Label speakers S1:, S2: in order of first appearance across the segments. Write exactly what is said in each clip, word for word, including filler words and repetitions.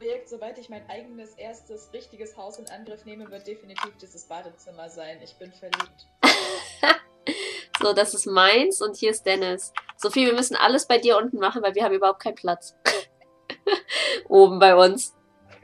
S1: Projekt, sobald ich mein eigenes erstes richtiges Haus in Angriff nehme, wird definitiv dieses Badezimmer sein. Ich bin verliebt.
S2: So, das ist meins und hier ist Dennis. Sophie, wir müssen alles bei dir unten machen, weil wir haben überhaupt keinen Platz. Oben bei uns.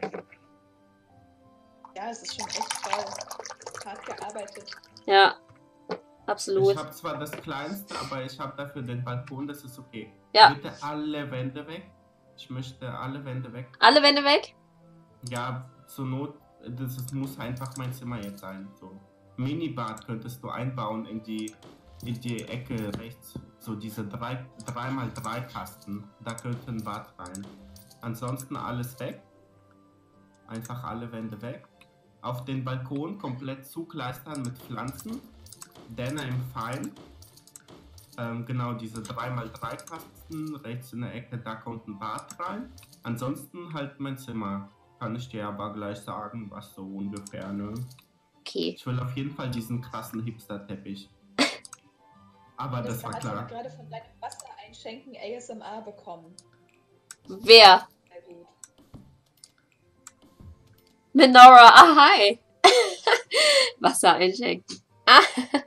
S1: Ja, es ist schon echt toll. Hart gearbeitet.
S2: Ja, absolut.
S3: Ich habe zwar das kleinste, aber ich habe dafür den Balkon, das ist okay.
S2: Ja.
S3: Bitte alle Wände weg. Ich möchte alle Wände weg.
S2: Alle Wände weg?
S3: Ja, zur Not, das ist, muss einfach mein Zimmer jetzt sein. So. Minibad könntest du einbauen in die, in die Ecke rechts. So diese drei mal drei Kasten. Da könnte ein Bad rein. Ansonsten alles weg. Einfach alle Wände weg. Auf den Balkon komplett zukleistern mit Pflanzen. Dann im Fein. Ähm, genau, diese drei mal drei Kasten. Rechts in der Ecke, da kommt ein Bad rein. Ansonsten halt mein Zimmer. Kann ich dir aber gleich sagen, was so ungefähr, ne?
S2: Okay.
S3: Ich will auf jeden Fall diesen krassen Hipster-Teppich. Aber das, das war klar.
S1: Ich habe gerade von deinem Wassereinschenken A S M R bekommen.
S2: Wer?
S1: Sehr gut.
S2: Minora, ah, hi. Wasser einschenken. Ah.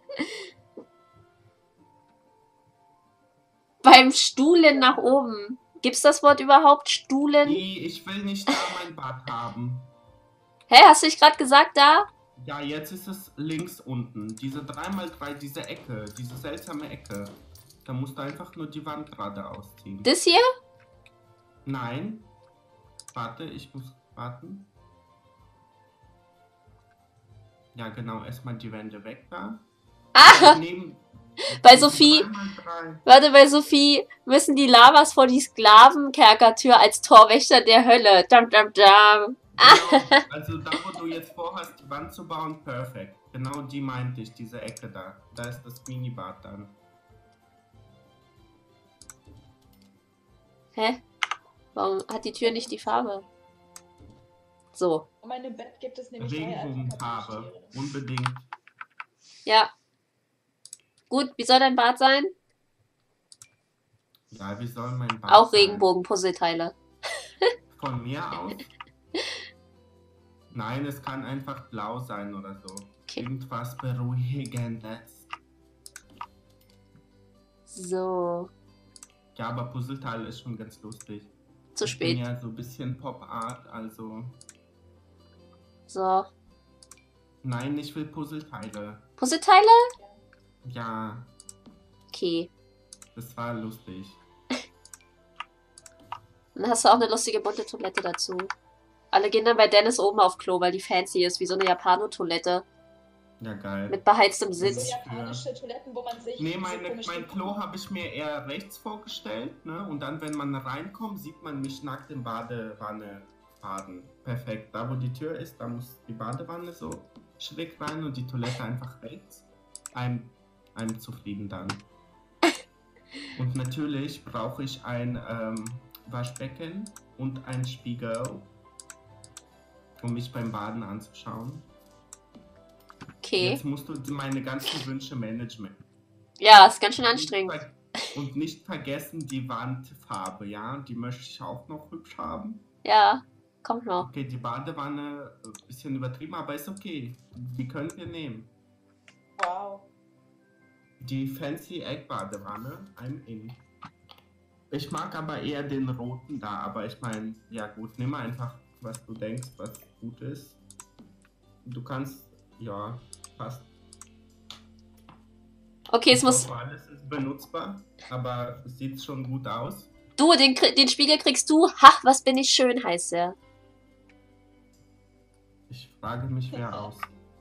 S2: Beim Stuhlen nach oben. Gibt's das Wort überhaupt? Stuhlen?
S3: Nee, ich will nicht da mein Bad haben.
S2: Hä, hast du nicht gerade gesagt da?
S3: Ja, jetzt ist es links unten. Diese drei mal drei, diese Ecke, diese seltsame Ecke. Da musst du einfach nur die Wand gerade ausziehen.
S2: Das hier?
S3: Nein. Warte, ich muss warten. Ja, genau, erstmal die Wände weg da.
S2: Ah!
S3: Neben,
S2: bei Sophie, warte, bei Sophie müssen die Lavas vor die Sklavenkerkertür als Torwächter der Hölle. Dam, dam, dam.
S3: Genau, also da, wo du jetzt vorhast, die Wand zu bauen, perfekt. Genau die meinte ich, diese Ecke da. Da ist das Minibad dann.
S2: Hä? Warum hat die Tür nicht die Farbe? So.
S1: In meinem Bett gibt es nämlich
S3: Regenbogenfarbe, unbedingt.
S2: Ja. Gut, wie soll dein Bad sein?
S3: Ja, wie soll mein Bad
S2: Auch
S3: sein?
S2: Regenbogen-Puzzleteile.
S3: Von mir aus? Nein, es kann einfach blau sein oder so. Okay. Irgendwas Beruhigendes.
S2: So.
S3: Ja, aber Puzzleteile ist schon ganz lustig.
S2: Zu spät.
S3: Ich bin ja so ein bisschen Pop-Art, also...
S2: So.
S3: Nein, ich will Puzzleteile.
S2: Puzzleteile?
S3: Ja.
S2: Okay.
S3: Das war lustig.
S2: Dann hast du auch eine lustige bunte Toilette dazu. Alle gehen dann bei Dennis oben auf Klo, weil die fancy ist, wie so eine Japano-Toilette.
S3: Ja, geil.
S2: Mit beheiztem Sitz.
S1: So japanische Toiletten, wo man sich...
S3: Nee, meine, mein Klo habe ich mir eher rechts vorgestellt, ne? Und dann, wenn man reinkommt, sieht man mich nackt im Badewanne baden. Perfekt. Da, wo die Tür ist, da muss die Badewanne so schräg rein und die Toilette einfach rechts. Einem, einem zufrieden dann. Und natürlich brauche ich ein ähm, Waschbecken und ein Spiegel, um mich beim Baden anzuschauen.
S2: Okay.
S3: Jetzt musst du meine ganzen Wünsche managen.
S2: Ja, ist ganz schön anstrengend.
S3: Und nicht vergessen die Wandfarbe, ja? Die möchte ich auch noch hübsch haben.
S2: Ja, kommt noch.
S3: Okay, die Badewanne, ein bisschen übertrieben, aber ist okay. Die können wir nehmen.
S1: Wow.
S3: Die Fancy Egg Badewanne, I'm in. Ich mag aber eher den roten da, aber ich meine, ja gut, nimm einfach, was du denkst, was gut ist. Du kannst, ja, passt.
S2: Okay, es muss...
S3: Hoffe, alles ist benutzbar, aber es sieht schon gut aus.
S2: Du, den, den Spiegel kriegst du. Ha, was bin ich schön, heißt er.
S3: Ich frage mich, wer aus.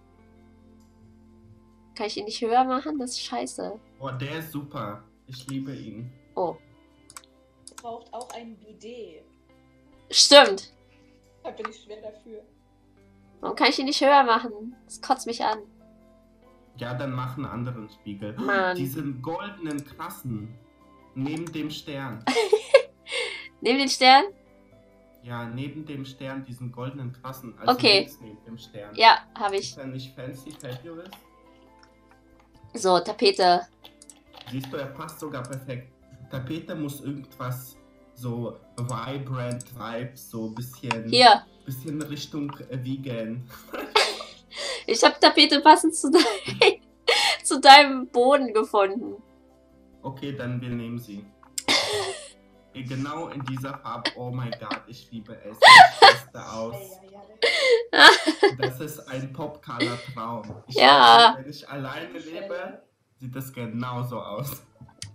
S2: Kann ich ihn nicht höher machen? Das ist scheiße.
S3: Oh, der ist super. Ich liebe ihn.
S2: Oh.
S1: Es braucht auch ein Bidet.
S2: Stimmt.
S1: Da bin ich schwer dafür.
S2: Warum kann ich ihn nicht höher machen? Das kotzt mich an.
S3: Ja, dann mach einen anderen Spiegel.
S2: Mann.
S3: Diesen goldenen, krassen. Neben dem Stern.
S2: Neben den Stern?
S3: Ja, neben dem Stern, diesen goldenen, krassen. Also
S2: okay.
S3: Links neben dem Stern.
S2: Ja, habe ich.
S3: Ist er nicht fancy, fabulous?
S2: So, Tapete.
S3: Siehst du, er passt sogar perfekt. Tapete muss irgendwas so vibrant Vibes, so ein bisschen,
S2: Hier,
S3: bisschen Richtung äh, Vegan.
S2: ich habe Tapete passend zu, dein, zu deinem Boden gefunden.
S3: Okay, dann wir nehmen sie. Genau in dieser Farbe. Oh mein Gott, ich liebe es. Ich raste aus. Das ist ein Pop-Color-Traum. Ich
S2: Ja.
S3: weiß, wenn ich alleine lebe, sieht das genauso aus.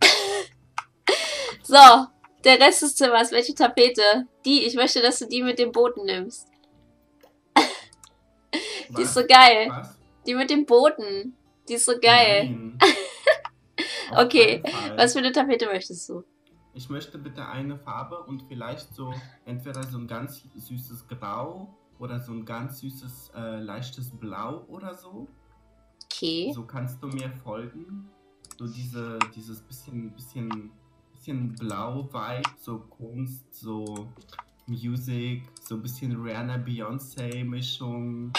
S2: So, der Rest des Zimmers. Welche Tapete? Die. Ich möchte, dass du die mit dem Boden nimmst. Die ist so geil.
S3: Was?
S2: Die mit dem Boden. Die ist so geil.
S3: Nein.
S2: Okay,
S3: Auf keinen Fall.
S2: was für eine Tapete möchtest du?
S3: Ich möchte bitte eine Farbe und vielleicht so entweder so ein ganz süßes Grau oder so ein ganz süßes, äh, leichtes Blau oder so.
S2: Okay.
S3: So kannst du mir folgen. So diese, dieses bisschen, bisschen, bisschen Blau-Vibe, so Kunst, so Music, so ein bisschen Rihanna-Beyoncé-Mischung.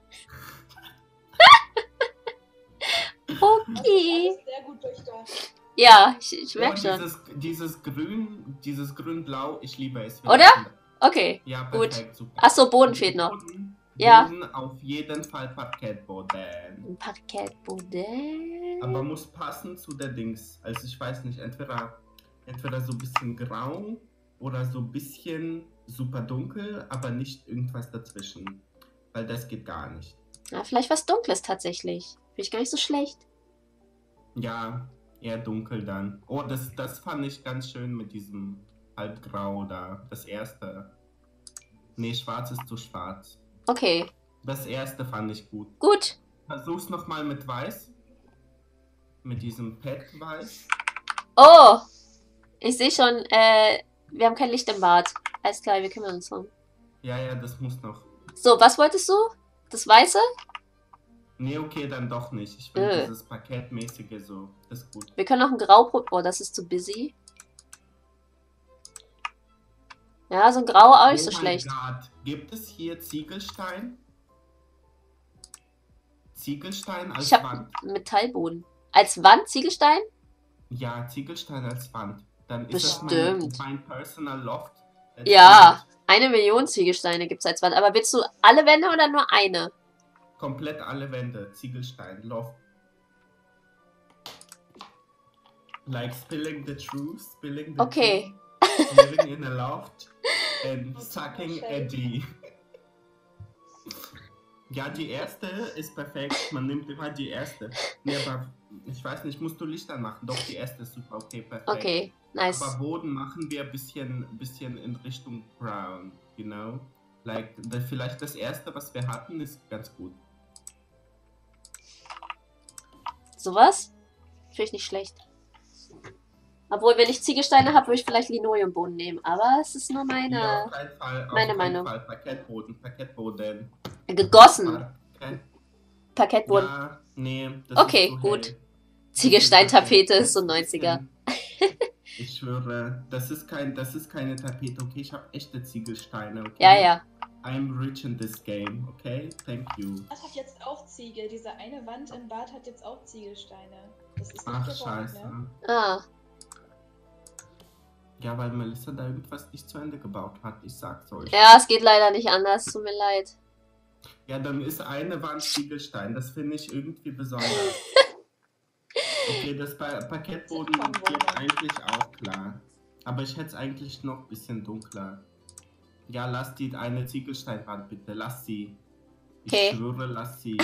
S2: Okay.
S1: Alles sehr gut durchdacht.
S2: Ja, ich, ich
S3: Oh,
S2: merke schon.
S3: dieses, dieses Grün, dieses Grün-Blau, ich liebe es.
S2: Oder? Okay.
S3: Ja,
S2: Gut.
S3: perfekt, super.
S2: Achso, Boden fehlt noch.
S3: Boden,
S2: Ja.
S3: Boden auf jeden Fall Parkettboden.
S2: Ein Parkettboden.
S3: Aber muss passen zu der Dings. Also ich weiß nicht, entweder, entweder so ein bisschen grau oder so ein bisschen super dunkel, aber nicht irgendwas dazwischen. Weil das geht gar nicht.
S2: Ja, vielleicht was Dunkles tatsächlich. Finde ich gar nicht so schlecht.
S3: Ja, eher dunkel dann. Oh, das, das fand ich ganz schön mit diesem Halbgrau da. Das erste. Nee, schwarz ist zu schwarz.
S2: Okay,
S3: Das erste fand ich gut.
S2: gut.
S3: Versuch's nochmal mit weiß. Mit diesem Pad-Weiß.
S2: Oh, ich sehe schon, äh, wir haben kein Licht im Bad. Alles klar, wir kümmern uns drum.
S3: Ja, ja, das muss noch.
S2: So, was wolltest du? Das Weiße?
S3: Nee, okay, dann doch nicht. Ich will
S2: Äh.
S3: dieses Parkettmäßige so. Das ist gut.
S2: Wir können noch ein Grau... Oh, das ist zu busy. Ja, so ein Grau auch nicht
S3: Oh
S2: so
S3: mein
S2: schlecht.
S3: Gott. Gibt es hier Ziegelstein? Ziegelstein als
S2: Ich habe
S3: Wand?
S2: Metallboden. Als Wand Ziegelstein?
S3: Ja, Ziegelstein als Wand. Dann ist das
S2: Bestimmt.
S3: mein, mein Personal Loft. Äh,
S2: Ja, eine Million Ziegelsteine gibt es als Wand. Aber willst du alle Wände oder nur eine?
S3: Komplett alle Wände. Ziegelstein, Loft. Like spilling the truth, spilling the
S2: Okay.
S3: truth, living in a loft and sucking a D. Ja, die erste ist perfekt. Man nimmt immer die erste. Nee, aber ich weiß nicht, musst du Lichter machen? Doch, die erste ist super. Okay, perfekt.
S2: Okay, nice.
S3: Aber Boden machen wir ein bisschen, bisschen in Richtung Brown, you know? Like, the, vielleicht das erste, was wir hatten, ist ganz gut.
S2: Sowas? Finde ich nicht schlecht. Obwohl, wenn ich Ziegelsteine habe, würde ich vielleicht Linoleumboden nehmen. Aber es ist nur meine...
S3: Ja, auf keinen Fall. Auf
S2: meine
S3: keinen
S2: Meinung.
S3: Fall. Parkettboden, Parkettboden.
S2: Gegossen.
S3: Okay.
S2: Parkettboden.
S3: Ja, nee, das
S2: Okay,
S3: ist zu
S2: gut.
S3: hell.
S2: Ziegelsteintapete ist so neunziger.
S3: Ich schwöre, das ist kein, das ist keine Tapete, okay? Ich habe echte Ziegelsteine, okay?
S2: Ja, ja.
S3: I'm rich in this game, okay? Thank you.
S1: Das hat jetzt auch Ziegel. Diese eine Wand im Bad hat jetzt auch Ziegelsteine. Das ist nicht
S3: Ach,
S1: gewollt,
S3: scheiße.
S1: ne?
S2: Ah,
S3: Ja, weil Melissa da irgendwas nicht zu Ende gebaut hat. Ich sag's euch.
S2: ja, es geht leider nicht anders. Tut mir leid.
S3: Ja, dann ist eine Wand Ziegelstein. Das finde ich irgendwie besonders. Okay, das pa Parkettboden geht eigentlich auch klar. Aber ich hätte es eigentlich noch ein bisschen dunkler. Ja, lass die eine Ziegelsteinwand bitte. Lass sie. Ich
S2: Okay.
S3: schwöre, lass sie.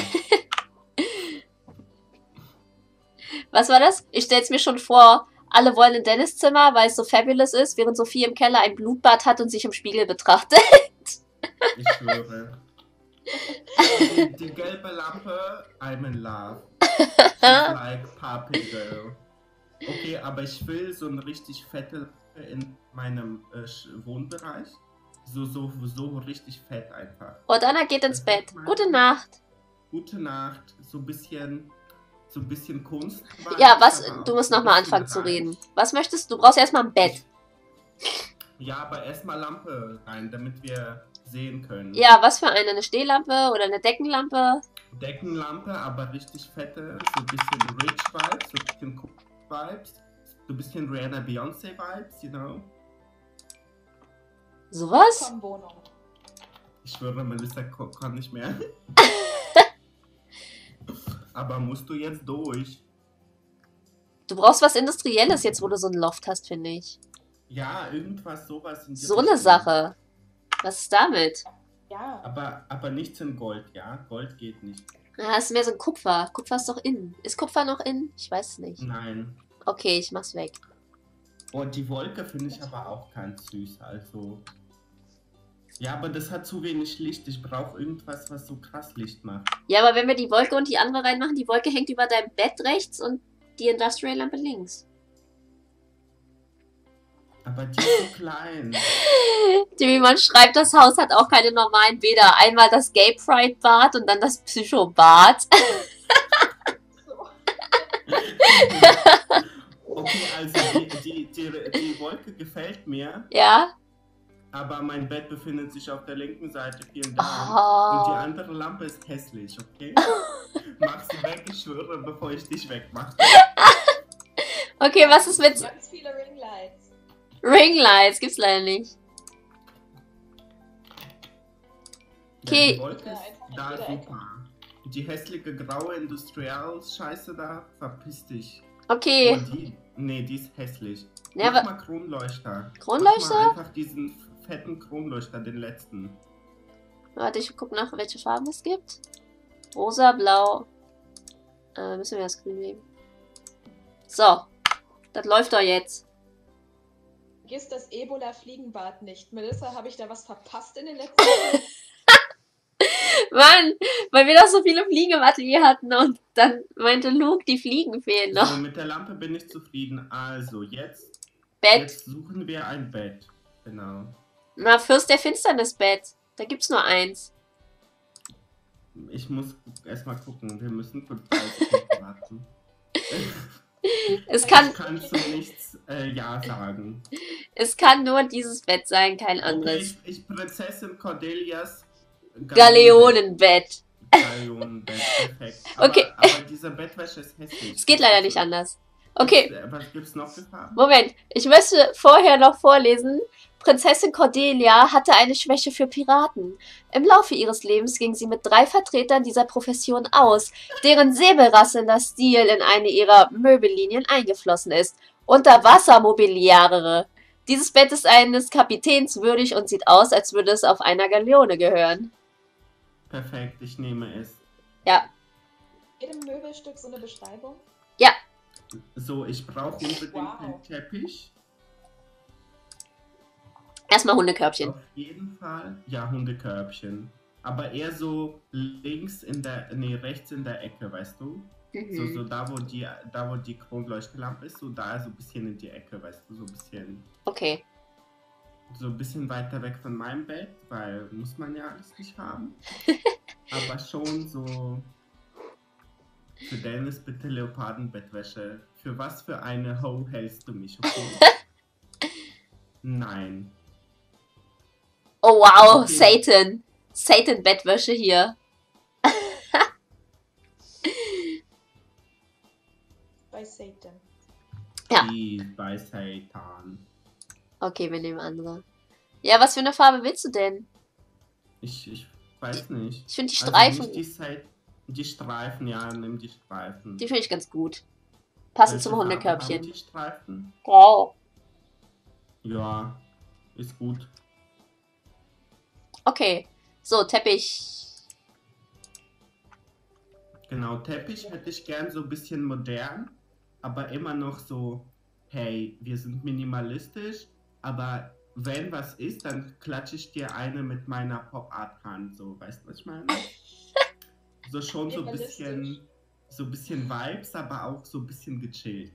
S2: Was war das? Ich stell's mir schon vor. Alle wollen in Dennis Zimmer, weil es so fabulous ist, während Sophie im Keller ein Blutbad hat und sich im Spiegel betrachtet.
S3: Ich schwöre. Die, die gelbe Lampe, I'm in love. She's like Papi Girl. Okay, aber ich will so eine richtig fette Lampe in meinem äh, Sch- Wohnbereich. So, so, so richtig fett einfach.
S2: Und Anna geht ins Bett. Gute Nacht.
S3: Gute Nacht, so ein bisschen, so ein bisschen Kunst.
S2: Ja, was?
S3: aber auch
S2: Du musst
S3: so ein
S2: nochmal
S3: bisschen
S2: anfangen zu
S3: rein.
S2: reden. Was möchtest du? Du brauchst erstmal ein Bett.
S3: Ja, aber erstmal Lampe rein, damit wir sehen können.
S2: Ja, was für eine? Eine Stehlampe oder eine Deckenlampe?
S3: Deckenlampe, aber richtig fette, so ein bisschen Rich Vibes, so ein bisschen Cool Vibes, so ein bisschen Rihanna Beyoncé Vibes, you know?
S2: Sowas?
S1: Komm, Wohnung.
S3: Ich schwöre, Melissa ko- kann nicht mehr. Aber musst du jetzt durch?
S2: Du brauchst was Industrielles jetzt, wo du so ein Loft hast, finde ich.
S3: Ja, irgendwas, sowas. In die
S2: So eine
S3: Richtung.
S2: Sache. Was ist damit?
S1: Ja.
S3: Aber, aber nichts in Gold, ja? Gold geht nicht.
S2: Ja, ist mehr so ein Kupfer. Kupfer ist doch in. Ist Kupfer noch in? Ich weiß es nicht.
S3: Nein.
S2: Okay, ich mach's weg.
S3: Und die Wolke finde ich aber auch ganz süß, also. Ja, aber das hat zu wenig Licht. Ich brauche irgendwas, was so krass Licht macht.
S2: Ja, aber wenn wir die Wolke und die andere reinmachen, die Wolke hängt über deinem Bett rechts und die Industrial-Lampe links.
S3: Aber die ist so klein.
S2: Timimon schreibt, das Haus hat auch keine normalen Bäder. Einmal das Gay Pride Bad und dann das Psycho-Bad.
S3: Okay, also die, die, die, die Wolke gefällt mir,
S2: Ja?
S3: aber mein Bett befindet sich auf der linken Seite. Vielen Dank.
S2: Oh.
S3: Und die andere Lampe ist hässlich, okay? Mach sie weg, ich schwöre, bevor ich dich wegmache.
S2: Okay, was ist mit
S1: Ganz viele Ringlights.
S2: Ringlights? Gibt's leider nicht. Okay.
S3: Ja, die Wolke
S1: Ja,
S3: ist
S1: einfach in
S3: da
S1: jeder Ecke.
S3: super. Die hässliche graue Industrial-Scheiße da, verpiss dich.
S2: Okay.
S3: Oh, die, nee, die ist hässlich.
S2: Ja,
S3: Mach
S2: aber
S3: mal Kronleuchter.
S2: Kronleuchter?
S3: Mach mal einfach diesen fetten Kronleuchter, den letzten.
S2: warte, ich guck nach, welche Farben es gibt. Rosa, blau. Äh, müssen wir das grün nehmen. So. Das läuft doch jetzt.
S1: Vergiss das Ebola-Fliegenbad nicht. Melissa, habe ich da was verpasst in den letzten Jahren?
S2: Mann, weil wir doch so viele Fliegen im Atelier hatten und dann meinte Luke, die Fliegen fehlen
S3: So,
S2: noch.
S3: mit der Lampe bin ich zufrieden. Also, jetzt,
S2: Bett.
S3: jetzt suchen wir ein Bett. Genau.
S2: Na, Fürst der Finsternis-Bett. Da gibt's nur eins.
S3: Ich muss erstmal gucken. Wir müssen kurz dreißig warten.
S2: Es kann,
S3: Ich kann zu nichts äh, Ja sagen.
S2: es kann nur dieses Bett sein, kein
S3: Okay,
S2: anderes.
S3: ich, ich Prinzessin Cordelias
S2: Galeonenbett.
S3: Galeonenbett, perfekt. Aber,
S2: Okay.
S3: aber diese Bettwäsche ist hässlich.
S2: Es geht leider nicht anders. Okay,
S3: Gibt's, äh, was gibt's noch für Farben?
S2: Moment. Ich möchte vorher noch vorlesen. Prinzessin Cordelia hatte eine Schwäche für Piraten. Im Laufe ihres Lebens ging sie mit drei Vertretern dieser Profession aus, deren säbelrasselnder Stil in eine ihrer Möbellinien eingeflossen ist. Unterwassermobiliare. Dieses Bett ist eines Kapitäns würdig und sieht aus, als würde es auf einer Galeone gehören.
S3: Perfekt, ich nehme es.
S2: Ja,
S1: Jedem Möbelstück so eine Beschreibung?
S3: So, ich brauche unbedingt
S1: Wow.
S3: einen Teppich.
S2: erstmal Hundekörbchen.
S3: Auf jeden Fall. Ja, Hundekörbchen. Aber eher so links in der, nee, rechts in der Ecke, weißt du? So,
S2: Mhm.
S3: so da, wo die, da, wo die Kronleuchterlampe ist, so da so ein bisschen in die Ecke, weißt du? So ein bisschen,
S2: Okay.
S3: so ein bisschen weiter weg von meinem Bett, weil muss man ja alles nicht haben. Aber schon so. Für Dennis bitte Leopardenbettwäsche. Für was für eine Ho hältst du mich, okay? Nein.
S2: Oh wow,
S3: Okay.
S2: Satan. Satan-Bettwäsche hier.
S1: Bei Satan.
S2: Ja.
S3: Die bei Satan.
S2: Okay, wir nehmen andere. Ja, was für eine Farbe willst du denn?
S3: Ich, ich weiß nicht.
S2: Ich finde die
S3: Also
S2: Streifen,
S3: nicht die, Seit die Streifen, ja, nimm die Streifen.
S2: die finde ich ganz gut. Passend
S3: Welche
S2: zum
S3: Farbe
S2: Hundekörbchen.
S3: haben die Streifen?
S2: Grau.
S3: Ja, ist gut.
S2: Okay. So, Teppich.
S3: Genau, Teppich hätte ich gern so ein bisschen modern, aber immer noch so, hey, wir sind minimalistisch, aber wenn was ist, dann klatsche ich dir eine mit meiner Pop-Art-Hand, so, weißt du, was ich meine? So schon so ein bisschen, so ein bisschen Vibes, aber auch so ein bisschen gechillt.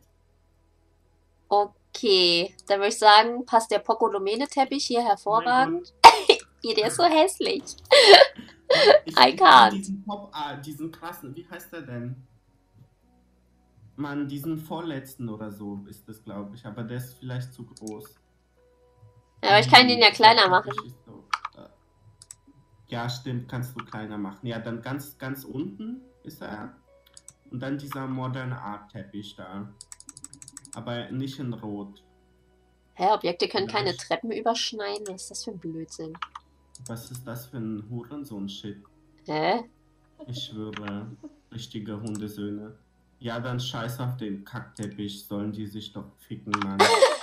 S2: Okay. Dann würde ich sagen, passt der Pocolomene-Teppich hier hervorragend. Hier, der ist so hässlich.
S3: Ich,
S2: I
S3: ich
S2: can't.
S3: diesen Pop-Art, diesen krassen, wie heißt der denn? Mann, diesen vorletzten oder so ist das, glaube ich, aber der ist vielleicht zu groß.
S2: Ja, aber ich kann den ja
S3: Dieser
S2: kleiner machen.
S3: Teppich ist so, äh, ja, stimmt, kannst du kleiner machen. Ja, dann ganz, ganz unten ist er. Und dann dieser moderne Art Teppich da. Aber nicht in Rot.
S2: Hä, Objekte können keine
S3: Vielleicht.
S2: Treppen überschneiden? Was ist das für ein Blödsinn?
S3: Was ist das für ein Hurensohn-Shit?
S2: Hä?
S3: Ich schwöre, richtige Hundesöhne. Ja, dann scheiß auf den Kackteppich, sollen die sich doch ficken, Mann.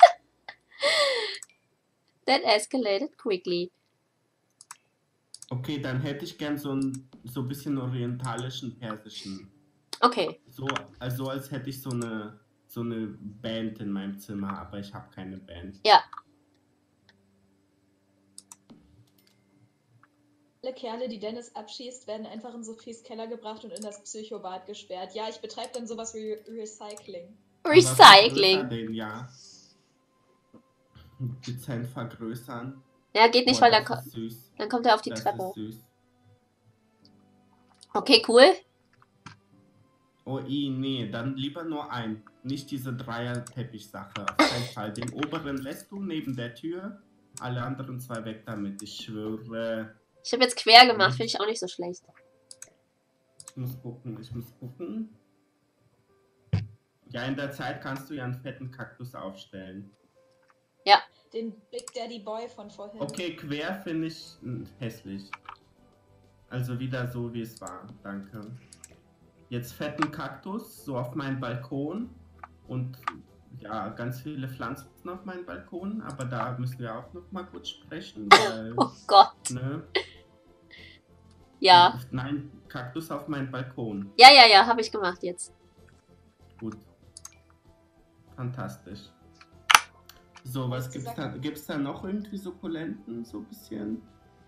S2: That escalated quickly.
S3: Okay, dann hätte ich gern so ein so bisschen orientalischen, persischen.
S2: Okay.
S3: So, also als hätte ich so eine so eine Band in meinem Zimmer, aber ich habe keine Band.
S2: Ja.
S1: Alle Kerle, die Dennis abschießt, werden einfach in Sophies Keller gebracht und in das Psychobad gesperrt. Ja, ich betreibe dann sowas wie Recycling.
S2: Recycling.
S3: Aber vergrößern den, ja. Dezent vergrößern.
S2: Ja, geht nicht,
S3: Boah,
S2: weil dann,
S3: das
S2: ko
S3: ist süß.
S2: dann kommt er auf die
S3: Das
S2: Treppe.
S3: ist süß.
S2: Okay, cool.
S3: Oh, i, nee, dann lieber nur ein. Nicht diese Dreier-Teppich-Sache. Auf keinen Fall. Den oberen lässt du neben der Tür. Alle anderen zwei weg damit. Ich schwöre.
S2: Ich habe jetzt quer gemacht, finde ich auch nicht so schlecht.
S3: Ich muss gucken, ich muss gucken. Ja, in der Zeit kannst du ja einen fetten Kaktus aufstellen.
S2: Ja.
S1: Den Big Daddy Boy von vorhin.
S3: Okay, quer finde ich hm, hässlich. Also wieder so, wie es war. Danke. Jetzt fetten Kaktus, so auf meinen Balkon. Und ja, ganz viele Pflanzen auf meinen Balkon. Aber da müssen wir auch noch mal kurz sprechen. Weil,
S2: Oh Gott.
S3: ne?
S2: Ja.
S3: Nein, Kaktus auf meinen Balkon.
S2: Ja, ja, ja, habe ich gemacht jetzt.
S3: Gut. Fantastisch. So, was
S1: Hast du
S3: gibt's
S1: gesagt-
S3: da? Gibt's da noch irgendwie Sukkulenten, so ein bisschen?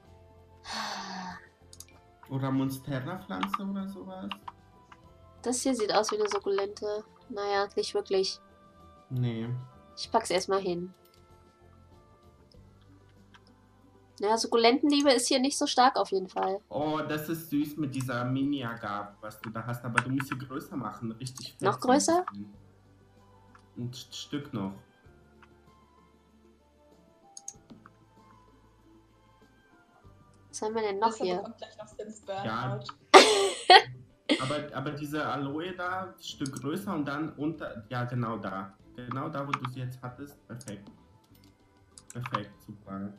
S3: Oder Monstera-Pflanze oder sowas?
S2: Das hier sieht aus wie eine Sukkulente. Naja, nicht wirklich.
S3: Nee.
S2: Ich pack's erstmal hin. Naja, Sukkulentenliebe ist hier nicht so stark auf jeden Fall.
S3: Oh, das ist süß mit dieser Mini-Agave, was du da hast, aber du musst sie größer machen, richtig fett.
S2: Noch größer?
S3: Ein St- Stück noch.
S2: Was haben wir denn noch
S1: Deshalb
S2: hier?
S1: bekommt gleich noch Sims Burnout.
S3: Ja. Aber, aber diese Aloe da, ein Stück größer und dann unter, ja genau da. Genau da, wo du sie jetzt hattest. Perfekt. Perfekt, super.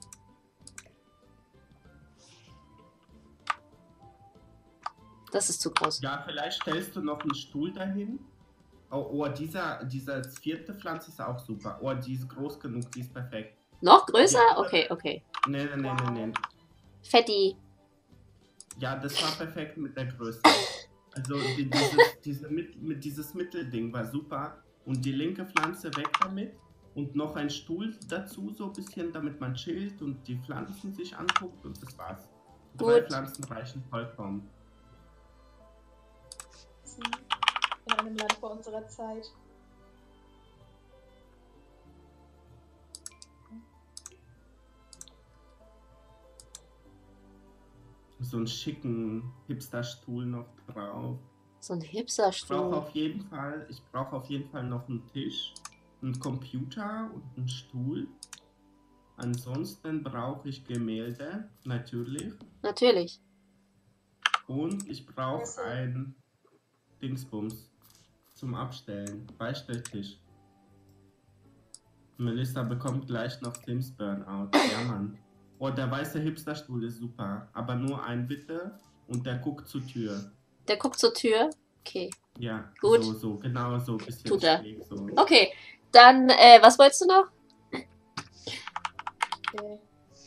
S2: Das ist zu groß.
S3: Ja, vielleicht stellst du noch einen Stuhl dahin. Oh, oh dieser, dieser vierte Pflanze ist auch super. Oh, die ist groß genug, die ist perfekt.
S2: Noch größer? Okay, okay.
S3: Nee, nee, nee, nee, nee.
S2: Fetti.
S3: Ja, das war perfekt mit der Größe. Also die, dieses, diese mit, mit dieses Mittelding war super. Und die linke Pflanze weg damit. Und noch ein Stuhl dazu, so ein bisschen, damit man chillt und die Pflanzen sich anguckt. Und das war's. Drei
S2: Gut.
S3: Pflanzen reichen vollkommen.
S1: In einem Land vor unserer Zeit.
S3: So einen schicken Hipsterstuhl noch drauf.
S2: So ein
S3: Ich brauche
S2: Hipsterstuhl.
S3: auf jeden Fall, ich brauche auf jeden Fall noch einen Tisch, einen Computer und einen Stuhl. Ansonsten brauche ich Gemälde, natürlich.
S2: Natürlich.
S3: Und ich brauche ein Dingsbums zum Abstellen. Beistelltisch. Melissa bekommt gleich noch Sims Burnout. Ja, Mann. Oh, der weiße Hipsterstuhl ist super. Aber nur ein bitte und der guckt zur Tür.
S2: Der guckt zur Tür. Okay.
S3: Ja,
S2: Gut.
S3: so, so, genau so. Bisschen
S2: Tut er.
S3: schräg, so.
S2: Okay. Dann, äh, was wolltest du noch?
S1: Okay.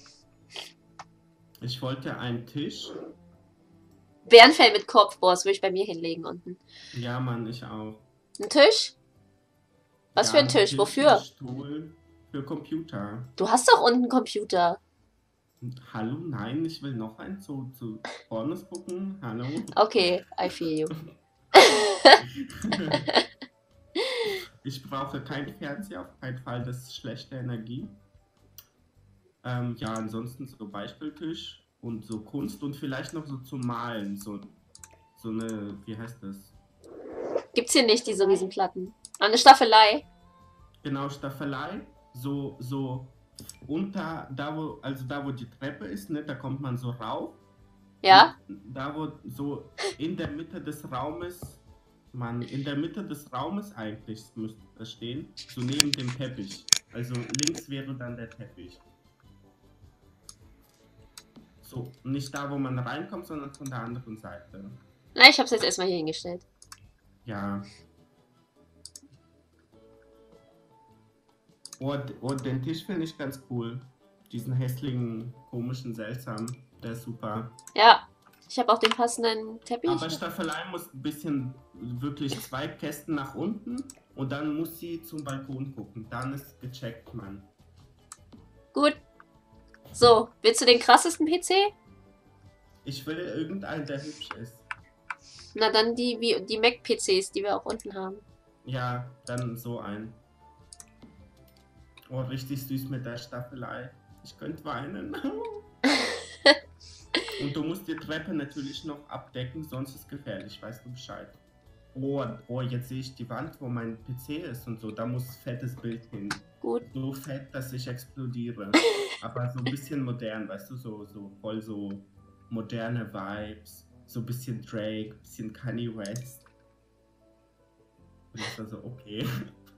S3: Ich wollte einen Tisch.
S2: Bärenfell mit Kopf. Boah, das würde ich bei mir hinlegen unten.
S3: Ja, Mann, ich auch.
S2: Ein Tisch? Was
S3: Ja,
S2: für ein Tisch? Wofür?
S3: Ein Stuhl für Computer.
S2: Du hast doch unten einen Computer.
S3: Hallo, nein, ich will noch einen zu, zu Pornos gucken. Hallo.
S2: Okay, I feel you.
S3: Ich brauche keinen Fernseher, auf keinen Fall, das ist schlechte Energie. Ähm, ja, ansonsten so Beispieltisch und so Kunst und vielleicht noch so zum Malen. So, so eine, wie heißt das?
S2: Gibt's hier nicht diese Riesenplatten? Eine Staffelei?
S3: Genau, Staffelei. So, so unter, da wo, also da wo die Treppe ist, ne, da kommt man so rauf.
S2: Ja?
S3: Und da wo so in der Mitte des Raumes, man, in der Mitte des Raumes eigentlich müsste das stehen, so neben dem Teppich. Also links wäre dann der Teppich. So, nicht da, wo man reinkommt, sondern von der anderen Seite.
S2: Na, ich hab's jetzt erstmal hier hingestellt.
S3: Ja. Oh, oh den Tisch finde ich ganz cool. Diesen hässlichen, komischen, seltsamen. Der ist super.
S2: Ja, ich habe auch den passenden Teppich.
S3: Aber Staffelei muss ein bisschen, wirklich zwei Kästen nach unten und dann muss sie zum Balkon gucken. Dann ist gecheckt, Mann.
S2: Gut. So, willst du den krassesten P C?
S3: Ich will irgendeinen, der hübsch ist.
S2: Na dann die, wie, die Mac-P Cs, die wir auch unten haben.
S3: Ja, dann so ein. Oh, richtig süß mit der Staffelei. Ich könnte weinen. Und du musst die Treppe natürlich noch abdecken, sonst ist es gefährlich, weißt du Bescheid. Oh, oh, jetzt sehe ich die Wand, wo mein P C ist und so, da muss fettes Bild hin.
S2: Gut.
S3: So fett, dass ich explodiere. Aber so ein bisschen modern, weißt du, so, so voll so moderne Vibes. So ein bisschen Drake, ein bisschen Kanye West. Und ich war so, okay.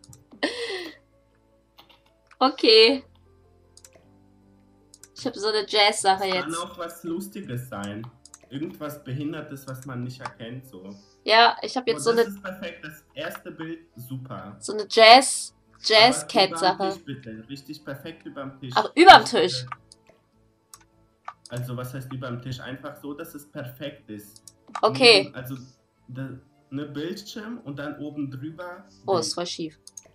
S2: Okay. Ich habe so eine Jazz-Sache
S3: Es kann
S2: jetzt.
S3: auch was Lustiges sein. Irgendwas Behindertes, was man nicht erkennt, so.
S2: Ja, ich habe jetzt
S3: Oh,
S2: so
S3: das
S2: eine,
S3: ist perfekt, das erste Bild, super.
S2: so eine Jazz,
S3: Aber
S2: Jazz-Cat-Sache.
S3: überm Tisch bitte, richtig perfekt überm Tisch.
S2: Ach, überm
S3: Nicht,
S2: Tisch.
S3: äh, Also was heißt überm Tisch? Einfach so, dass es perfekt ist.
S2: Okay.
S3: Neben, also der, ne Bildschirm und dann oben drüber.
S2: Oh,
S3: Bild.
S2: ist voll schief.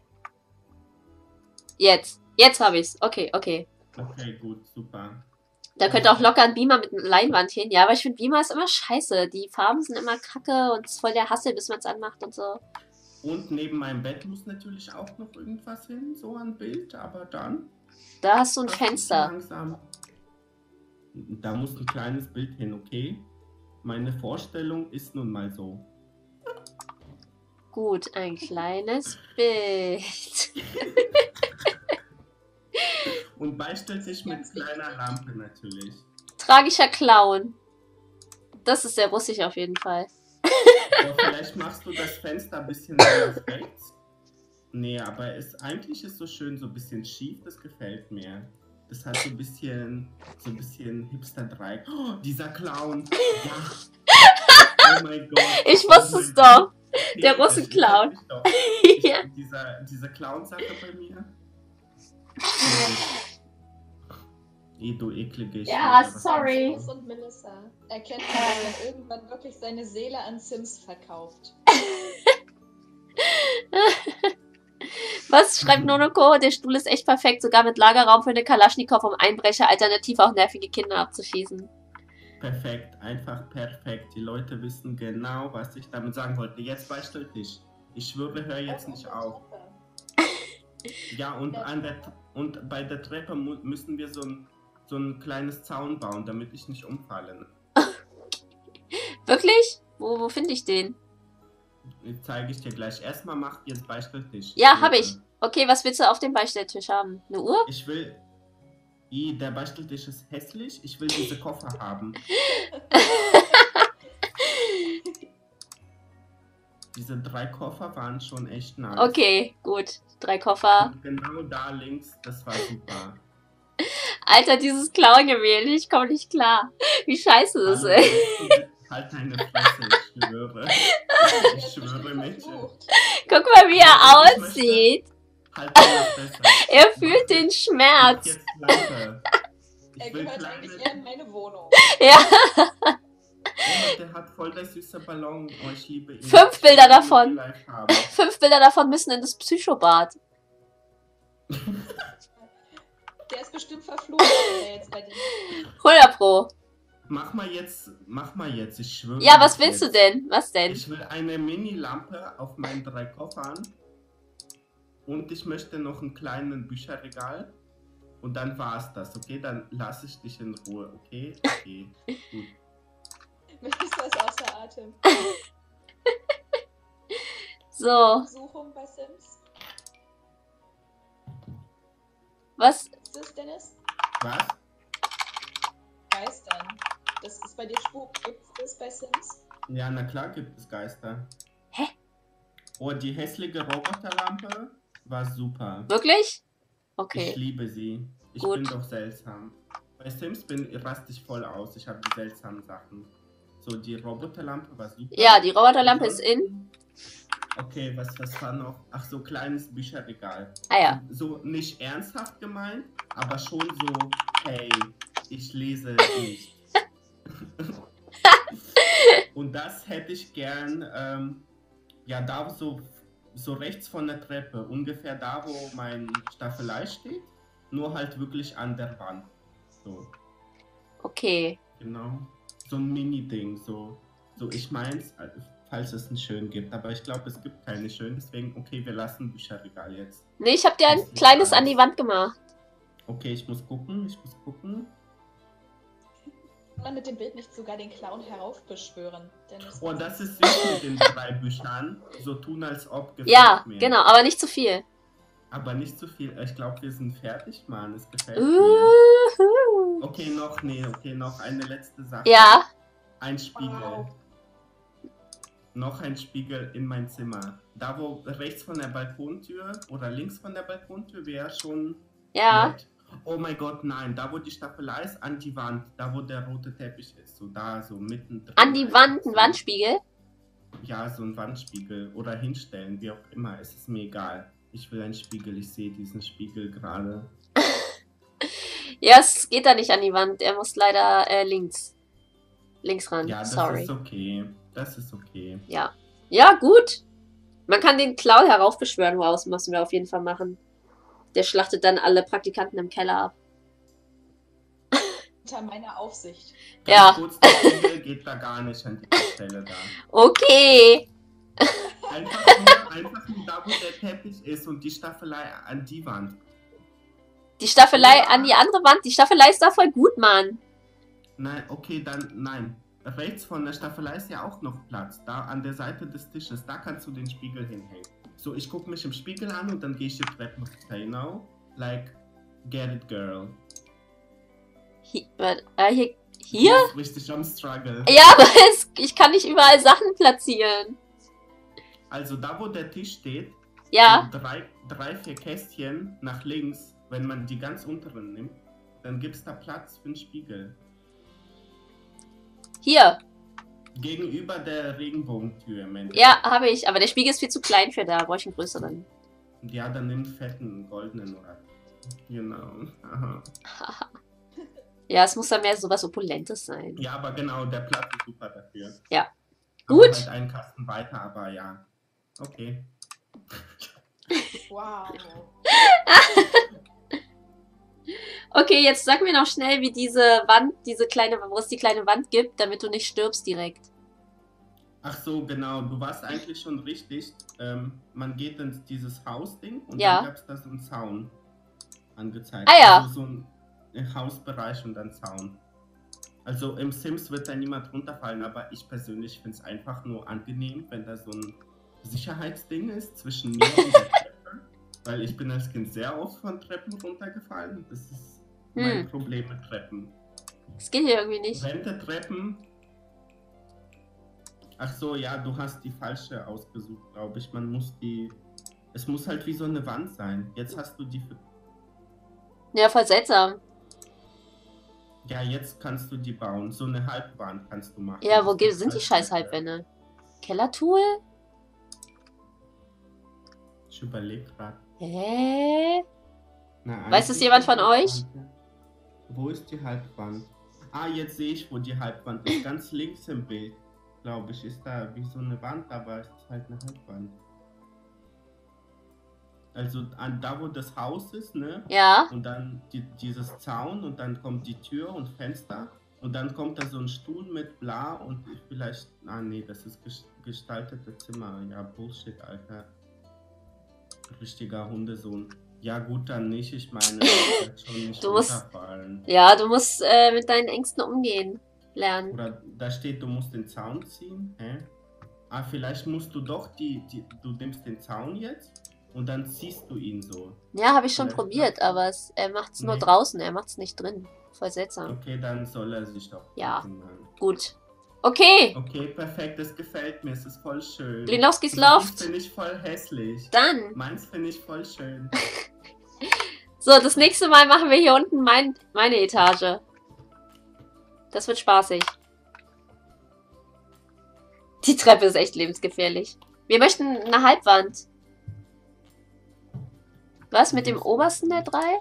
S2: Jetzt. Jetzt habe ich's. Okay, okay.
S3: Okay, gut, super.
S2: Da könnte auch locker ein Beamer mit einer Leinwand hin. Ja, aber ich finde Beamer ist immer scheiße. Die Farben sind immer kacke und es ist voll der Hassel, bis man es anmacht und so.
S3: Und neben meinem Bett muss natürlich auch noch irgendwas hin, so ein Bild, aber dann.
S2: Da hast du ein
S3: machst du's
S2: Fenster.
S3: Langsam. Da muss ein kleines Bild hin, okay? Meine Vorstellung ist nun mal so.
S2: Gut, ein kleines Bild.
S3: Und Beistelltisch mit kleiner Lampe natürlich.
S2: Tragischer Clown. Das ist sehr russisch auf jeden Fall.
S3: Aber vielleicht machst du das Fenster ein bisschen nach rechts. Nee, aber es, eigentlich ist so schön, so ein bisschen schief, das gefällt mir. Das hat so ein bisschen, so ein bisschen Hipster-Dreieck. Oh, dieser Clown. Ja. Oh mein Gott.
S2: Ich
S3: Oh
S2: wusste
S3: mein
S2: es doch.
S3: Gott.
S2: Der
S3: Ich-
S2: Russen-Clown.
S3: ich hab mich doch. Ich,
S2: Ja.
S3: dieser, diese Clown-Sache bei mir. Eh, du eklige
S2: Ja,
S3: Schwede, was
S2: sorry.
S3: machst
S1: Sims und Melissa erkennt man, dass er irgendwann wirklich seine Seele an Sims verkauft.
S2: Was schreibt Nonoko? Der Stuhl ist echt perfekt, sogar mit Lagerraum für eine Kalaschnikow, um Einbrecher alternativ auch nervige Kinder abzuschießen.
S3: du? Perfekt, einfach perfekt. Die Leute wissen genau, was ich damit sagen wollte. Jetzt Beistelltisch. Ich schwöre, hör jetzt nicht auf. Ja, und, an der, und bei der Treppe mu müssen wir so ein, so ein kleines Zaun bauen, damit ich nicht umfalle.
S2: Wirklich? Wo, wo finde ich den?
S3: Jetzt zeige ich dir gleich. Erstmal mach jetzt Beistelltisch.
S2: Ja, habe ich. Okay, was willst du auf dem Beistelltisch haben? Eine Uhr?
S3: Ich will... I, der Beistelltisch ist hässlich. Ich will diese Koffer haben. Diese drei Koffer waren schon echt nice.
S2: Okay, gut. Drei Koffer.
S3: Und genau da links, das war super.
S2: Alter, dieses Clown-Gemälde, ich komme nicht klar. Wie scheiße das
S3: Hallo,
S2: ist.
S3: du- halt deine Fresse, ich schwöre. Ich schwöre, Mädchen.
S2: Guck mal, wie er
S3: Ich möchte-
S2: aussieht.
S3: Halt deine Fresse.
S2: Er fühlt den
S3: Mach
S2: Schmerz.
S3: jetzt Lampe.
S1: Er
S3: Ich will
S1: gehört
S3: kleine...
S1: eigentlich eher in meine Wohnung.
S2: Ja,
S3: Oh, der hat voll der süße Ballon. Oh, ich liebe ihn.
S2: Fünf
S3: Ich
S2: Bilder
S3: will ihn
S2: davon.
S3: live haben.
S2: fünf Bilder davon müssen in das Psychobad.
S1: Der ist bestimmt verflucht, wenn er jetzt bei dir.
S2: hundert Pro.
S3: Mach mal jetzt, mach mal jetzt, ich schwöre.
S2: Ja, was
S3: jetzt.
S2: willst du denn? Was denn?
S3: Ich will eine Mini-Lampe auf meinen drei Koffern. Und ich möchte noch einen kleinen Bücherregal. Und dann war's das, okay? Dann lasse ich dich in Ruhe, okay? Okay, gut.
S1: Möchtest du was außer Atem?
S2: So,
S1: Suchung bei Sims?
S2: was?
S1: Ist das, Dennis?
S3: Was?
S1: Geistern. Das ist bei dir Spuk. Gibt es das bei Sims?
S3: Ja, na klar gibt es Geister.
S2: Hä?
S3: Oh, die hässliche Roboterlampe war super.
S2: Wirklich? Okay.
S3: Ich liebe sie. Ich
S2: Gut.
S3: bin doch seltsam. Bei Sims bin raste ich voll aus. Ich habe die seltsamen Sachen. So, die Roboterlampe war super.
S2: Ja, die Roboterlampe ist in.
S3: Okay, was, was war noch? Ach so, kleines Bücherregal.
S2: Ah ja.
S3: So nicht ernsthaft gemeint, aber schon so, hey, ich lese nicht. Und das hätte ich gern, ähm, ja, da so, so rechts von der Treppe, ungefähr da, wo mein Staffelei steht, nur halt wirklich an der Wand. So,
S2: Okay.
S3: genau. So ein Mini-Ding, so, so ich meins, falls es einen schön gibt, aber ich glaube, es gibt keine schön, deswegen, okay, wir lassen Bücherregal jetzt.
S2: Nee, ich habe dir ein
S3: Das ist
S2: kleines
S3: alles.
S2: an die Wand gemacht.
S3: Okay, ich muss gucken, ich muss gucken.
S1: Kann man mit dem Bild nicht sogar den Clown heraufbeschwören? Dennis?
S3: Oh, das ist süß mit den drei Büchern. So tun, als ob gefällt
S2: Ja,
S3: mir.
S2: genau, aber nicht zu viel.
S3: Aber nicht zu viel. Ich glaube, wir sind fertig, Mann. Es gefällt mir.
S2: Uhu.
S3: Okay, noch, nee, okay, noch eine letzte Sache.
S2: Ja,
S3: Ein Spiegel.
S1: Wow.
S3: Noch ein Spiegel in mein Zimmer. Da, wo rechts von der Balkontür oder links von der Balkontür wäre schon
S2: ja.
S3: nett. Oh mein Gott, nein. Da, wo die Staffelei ist, an die Wand. Da, wo der rote Teppich ist. So da, so mittendrin.
S2: An die Wand, ein Wandspiegel.
S3: Ja, so ein Wandspiegel. Oder hinstellen, wie auch immer. Es ist mir egal. Ich will einen Spiegel. Ich sehe diesen Spiegel gerade.
S2: Ja, es geht da nicht an die Wand. Er muss leider äh, links. Links ran.
S3: Ja, das
S2: Sorry.
S3: ist okay. Das ist okay.
S2: Ja. Ja, gut. Man kann den Clown heraufbeschwören. Wow, das müssen wir auf jeden Fall machen. Der schlachtet dann alle Praktikanten im Keller ab.
S1: Unter meiner Aufsicht.
S3: Ganz
S2: Ja.
S3: kurz, der Spiegel geht da gar nicht an die Stelle da.
S2: Okay.
S3: Einfach nur, einfach nur da, wo der Teppich ist und die Staffelei an die Wand.
S2: Die Staffelei
S3: Ja.
S2: an die andere Wand. Die Staffelei ist da voll gut, Mann.
S3: Nein, okay, dann nein. Rechts von der Staffelei ist ja auch noch Platz. Da an der Seite des Tisches, da kannst du den Spiegel hinhängen. So, ich gucke mich im Spiegel an und dann gehe ich die Treppen runter, you know? Like, get it, girl.
S2: Hier? Äh, hier? hier?
S3: Du bist richtig am Struggle.
S2: Ja, aber es, ich kann nicht überall Sachen platzieren.
S3: Also da, wo der Tisch steht,
S2: Ja.
S3: so drei, drei, vier Kästchen nach links, wenn man die ganz unteren nimmt, dann gibt es da Platz für einen Spiegel.
S2: Hier.
S3: Gegenüber der Regenbogentür im Endeffekt.
S2: Ja, habe ich. Aber der Spiegel ist viel zu klein für da. Brauche ich einen größeren.
S3: Ja, dann nimm fetten, goldenen oder. Genau. Aha.
S2: Ja, es muss dann mehr so was Opulentes sein.
S3: Ja, aber genau, der Platz ist super dafür.
S2: Ja.
S3: Aber
S2: Gut.
S3: halt einen Kasten weiter, aber ja. Okay.
S1: Wow.
S2: Okay, jetzt sag mir noch schnell, wie diese Wand, diese kleine, wo es die kleine Wand gibt, damit du nicht stirbst direkt.
S3: Ach so, genau. Du warst eigentlich schon richtig. Ähm, man geht in dieses Hausding und
S2: Ja.
S3: dann gab es da so einen Zaun angezeigt.
S2: Ah ja.
S3: Also so ein Hausbereich und dann Zaun. Also im Sims wird da niemand runterfallen, aber ich persönlich finde es einfach nur angenehm, wenn da so ein Sicherheitsding ist zwischen mir und der Treppe. Weil ich bin als Kind sehr oft von Treppen runtergefallen. Das ist mein
S2: Hm.
S3: Problem mit Treppen.
S2: Das geht hier irgendwie nicht.
S3: Wendeltreppen. Ach so, ja, du hast die falsche ausgesucht, glaube ich. Man muss die. Es muss halt wie so eine Wand sein. Jetzt hast du die. Für...
S2: Ja, voll seltsam.
S3: Ja, jetzt kannst du die bauen. So eine Halbwand kannst du machen.
S2: Ja, wo
S3: Das
S2: ge-
S3: ist
S2: sind die
S3: halt-
S2: scheiß Halbwände? Kellertool?
S3: Ich überlege gerade.
S2: Hä?
S3: Na,
S2: Weiß es
S3: eigentlich
S2: jemand
S3: die
S2: von euch?
S3: Halbwand. Wo ist die Halbwand? Ah, jetzt sehe ich, wo die Halbwand ist. Ganz links im Bild, glaube ich, ist da wie so eine Wand, aber es ist halt eine Halbwand. Also an da, wo das Haus ist, ne?
S2: Ja.
S3: Und dann die, dieses Zaun und dann kommt die Tür und Fenster und dann kommt da so ein Stuhl mit bla und vielleicht, ah nee, das ist ges- gestaltete Zimmer. Ja, Bullshit, Alter. Richtiger Hundesohn. Ja gut, dann nicht, ich meine, ich werde schon nicht
S2: Du musst-
S3: runterfallen.
S2: Ja, du musst äh, mit deinen Ängsten umgehen lernen.
S3: Oder da steht, du musst den Zaun ziehen, hä? Ah, vielleicht musst du doch die, die du nimmst den Zaun jetzt und dann ziehst du ihn so.
S2: Ja, habe ich schon
S3: Vielleicht
S2: probiert,
S3: klappt-
S2: aber es, er macht's nur
S3: Nee.
S2: draußen, er macht's nicht drin. Voll seltsam.
S3: Okay, dann soll er sich doch
S2: Ja.
S3: kümmern.
S2: Gut. Okay.
S3: Okay, perfekt, das gefällt mir, es ist voll schön.
S2: Blinowskis
S3: Meins
S2: Loft.
S3: finde ich voll hässlich.
S2: Dann.
S3: Meins finde ich voll schön.
S2: So, das nächste Mal machen wir hier unten mein, meine Etage. Das wird spaßig. Die Treppe ist echt lebensgefährlich. Wir möchten eine Halbwand. Was mit dem obersten der drei?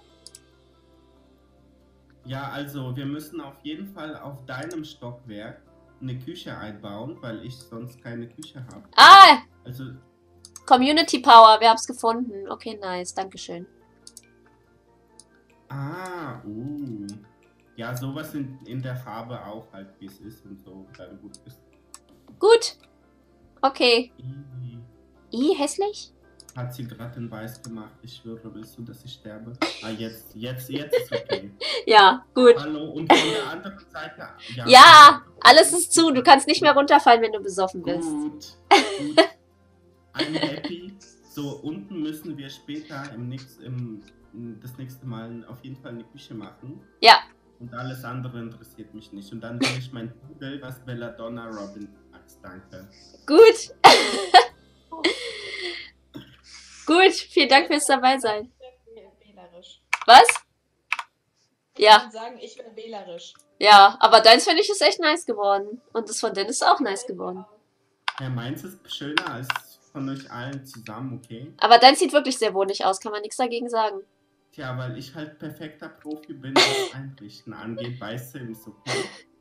S3: Ja, also wir müssen auf jeden Fall auf deinem Stockwerk eine Küche einbauen, weil ich sonst keine Küche habe.
S2: Ah!
S3: Also,
S2: Community Power, wir haben es gefunden. Okay, nice, dankeschön.
S3: ah, uh. Ja, sowas in, in der Farbe auch halt, wie es ist und so, dann gut ist.
S2: Gut. Okay.
S3: Ih,
S2: I, hässlich?
S3: Hat sie gerade in Weiß gemacht. Ich schwöre, willst du, dass ich sterbe? Ah, jetzt, jetzt, jetzt ist okay.
S2: Ja, gut.
S3: Hallo, und von der anderen Seite. Ja,
S2: Ja, alles ist zu. Du kannst nicht mehr runterfallen, wenn du besoffen bist.
S3: Gut, gut. I'm happy. So, unten müssen wir später im nächst, im, das nächste Mal auf jeden Fall eine Küche machen.
S2: Ja.
S3: Und alles andere interessiert mich nicht. Und dann will ich mein Pudel, was Belladonna Robin hat. Danke.
S2: Gut. Gut, vielen Dank fürs dabei sein.
S1: Ich wäre wählerisch.
S2: Was?
S1: Ich
S2: Ja.
S1: kann sagen, ich wäre wählerisch.
S2: Ja, aber deins finde ich ist echt nice geworden. Und das von Dennis ist auch nice geworden.
S3: Ja, meins ist schöner als von euch allen zusammen, okay?
S2: Aber deins sieht wirklich sehr wohnlich aus, kann man nichts dagegen sagen.
S3: Tja, weil ich halt perfekter Profi bin, was Einrichten angeht, weißt du, im Support.